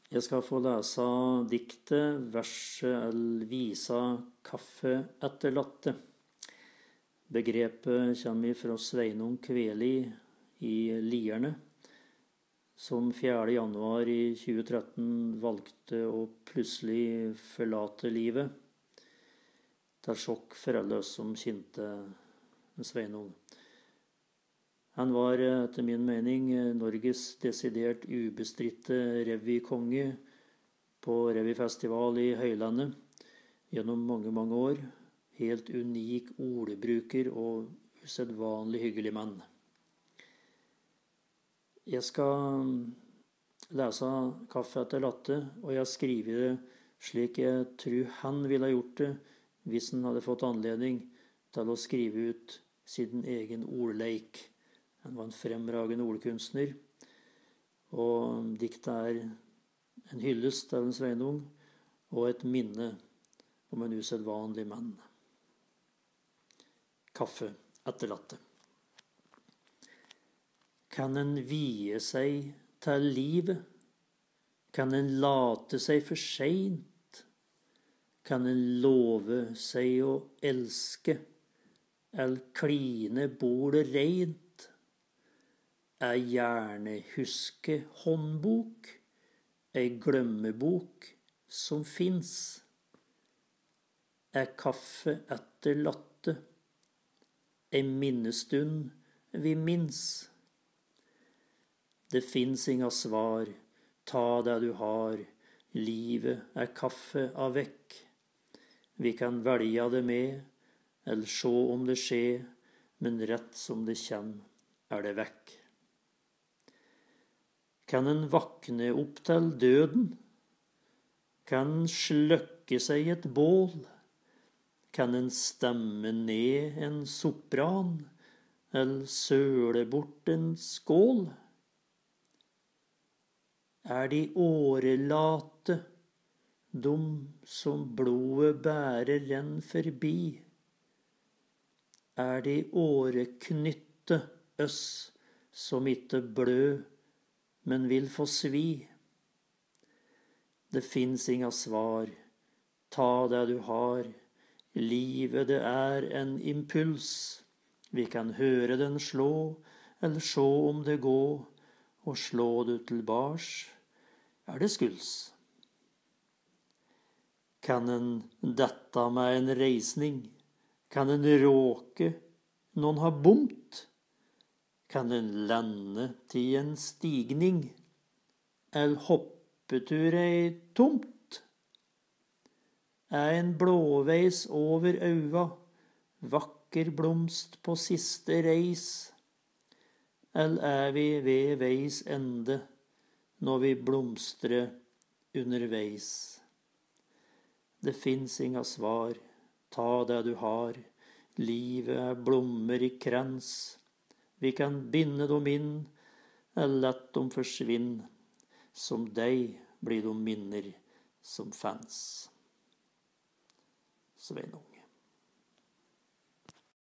Jeg skal få lese diktet, verset eller visa kaffe etter latte. Begrepet kommer fra Sveinung Kveli i Lierne, som 4. januar i 2013 valgte å plutselig forlate livet, til sjokk for alle oss som kjente Sveinung. Han var etter min mening Norges desidert ubestridte revykonge på revyfestival i Høylandet gjennom mange, mange år. Helt unik ordbruker og usedvanlig hyggelig mann. Jeg skal lese Kaffe etter latte, og jeg skriver det slik jeg tror han ville ha gjort det hvis han hadde fått anledning til å skrive ut sin egen ordleik. Han var en fremragende ordkunstner, og diktet er en hyllest av en Sveinung og et minne om en usedvanlig mann. Kaffe etter latte. Kan en vie seg til livet? Kan en late seg for seint? Kan en love seg å elske, eller kline bordet reint? Jeg gjerne huske håndbok, ei glemmebok som fins. Er kaffe etter latte, ei minnestund vi minns. Det fins inga svar, ta det du har, livet er kaffe av vekk. Vi kan velja det med, eller sjå om det skjer, men rett som det kjem, er det vekk. Kan en vakne opp til døden? Kan en sløkke seg et bål? Kan en stemme ned en sopran, eller søle bort en skål? Er de årelate, de som blodet bærer renn forbi? Er de åreknytte oss som ikke blø, men vil få svi? Det fins inga svar, ta det du har, livet det er en impuls. Vi kan høre den slå, eller sjå om det gå, og slå du tilbars, er det skuls. Kan en detta med en reisning? Kan en råke noen ha bomt? Kan en lande til en stigning, eller hoppetur ei tomt? Er en blåveis over aua, vakker blomst på siste reis? Eller er vi ved veis ende, når vi blomstrer underveis? Det fins inga svar, ta det du har, livet er blommer i krans. Vi kan binde dem inn, eller lett dem forsvinne. Som deg blir de minner som fans. Sveinung.